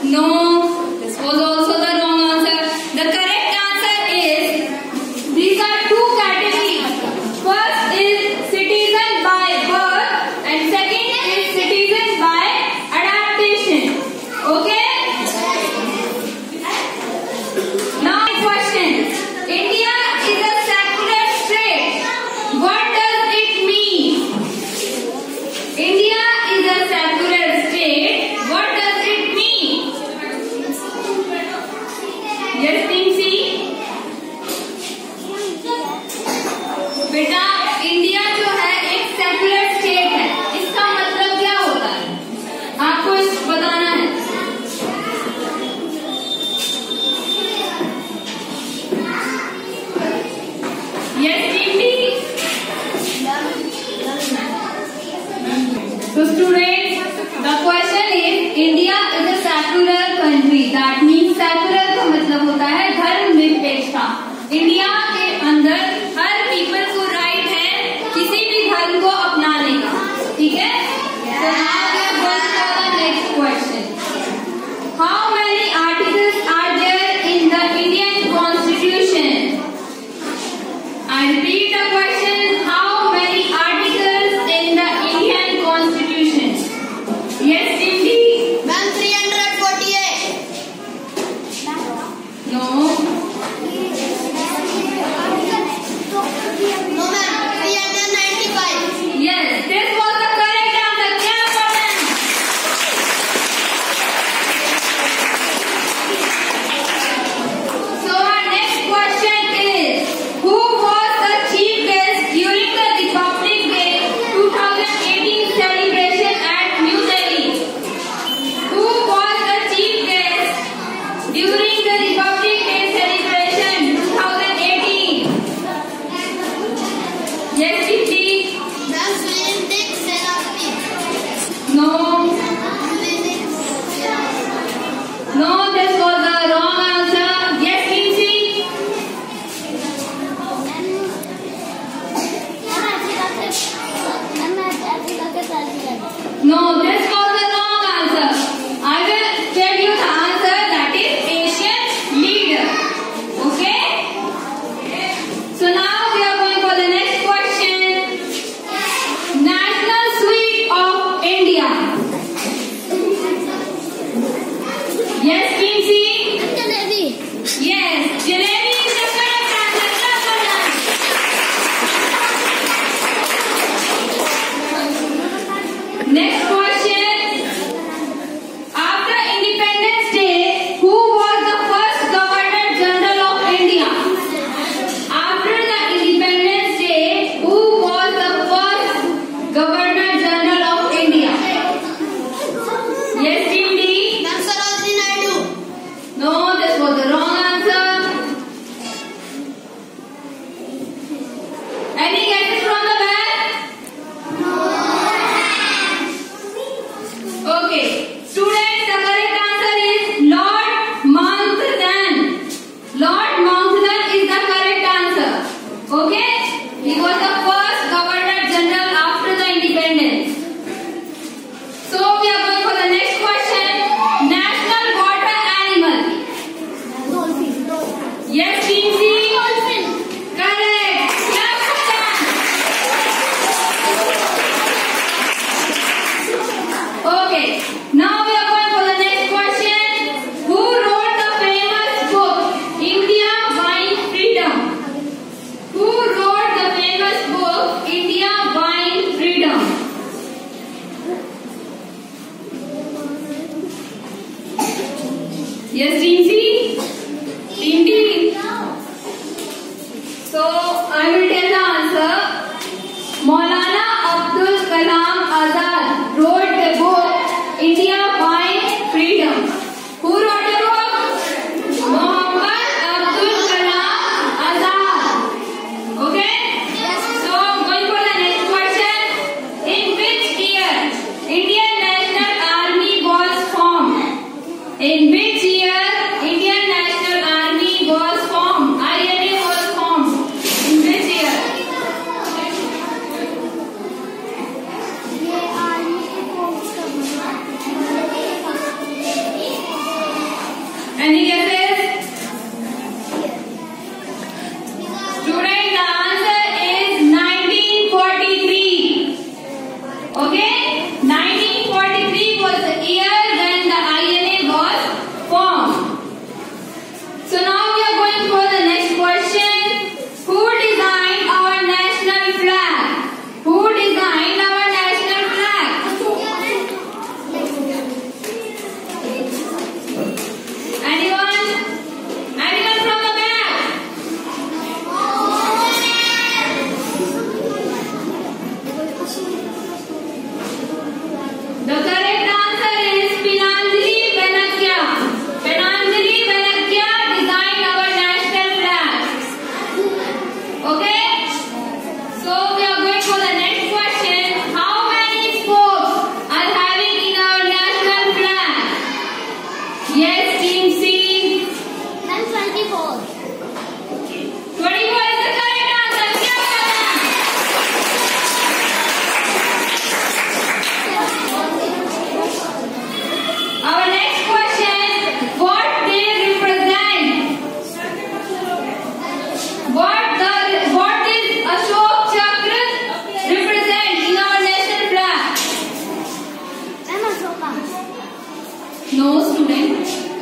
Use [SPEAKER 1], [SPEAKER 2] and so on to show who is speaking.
[SPEAKER 1] No, this was also the wrong answer. The correct answer is, these are two categories. First is citizen by birth and second is citizen by adaptation. Okay? Now question. India is a secular state. What does it mean? India is a secular state. What does it mean? Yes, team C. बेटा India जो है एक secular state है, इसका मतलब क्या होता है आपको इस बताना है। Yes team D. So students, the question is, India is a secular country. That means secular का मतलब होता है धर्मनिरपेक्षता। इंडिया के अंदर हर पीपल को राइट है किसी भी धर्म को अपनाने का, ठीक है। So now we are going for the next question. How many articles are there in the Indian Constitution? I repeat the question. How many articles in the Indian Constitution? Yes, Cindy.
[SPEAKER 2] Ma'am, 348.
[SPEAKER 1] No.
[SPEAKER 2] No, ma'am, 395.
[SPEAKER 1] Yes, this was the correct answer. Clap for them. So our next question is, who was the chief guest during the Republic Day 2018 celebration at New Delhi? Who was the chief guest during the Republic Day celebration 2018? Yes, Kitty.
[SPEAKER 2] Ma'am, Sulindik Senapati.
[SPEAKER 1] No. No, this was the wrong answer. Yes, Kinsey. No, this was the wrong answer. I will tell you the answer, that is Asian leader. Okay? So now we are going for the next question. National sweet of India. Yes, Kinsey.
[SPEAKER 2] Jalebi.
[SPEAKER 1] Yes, jalebi is the correct answer. Clap for that. Next question. After Independence Day, who was the first Governor General of India? After the Independence Day, who was the first Governor General of India? Yes, Team D.
[SPEAKER 2] Ma'am, Sarojini Naidu.
[SPEAKER 1] No, this was the wrong answer. Any guesses from the back? Okay. Students, the correct answer is Lord Mountbatten. Lord Mountbatten is the correct answer. Okay? He was the first Governor General after the independence. So we are going for the next question. National water animal. Yes, Kinsey. Correct. Clap for that. Okay. Now we are going for the next question. Who wrote the famous book India Buying Freedom? Who wrote the famous book India Buying Freedom? Yes, Team C? Team D? So, I will tell the answer. Maulana Abdul Kalam Azad wrote the book India Buying Freedom. Who wrote the book? Muhammad Abdul Kalam Azad. Okay? So, going for the next question. In which year Indian National Army was formed? In which year Indian National Army was formed? INA was formed. In which year? No student.